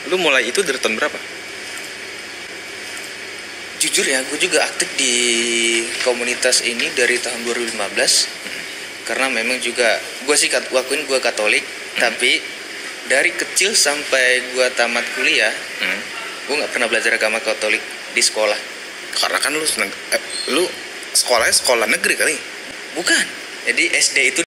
Lu mulai itu dari tahun berapa? Jujur ya, gue juga aktif di komunitas ini dari tahun 2015. Karena memang juga gue sih akuin gue Katolik, tapi dari kecil sampai gue tamat kuliah, gue nggak pernah belajar agama Katolik di sekolah. Karena kan lu sekolahnya sekolah negeri kali. Bukan. Jadi SD itu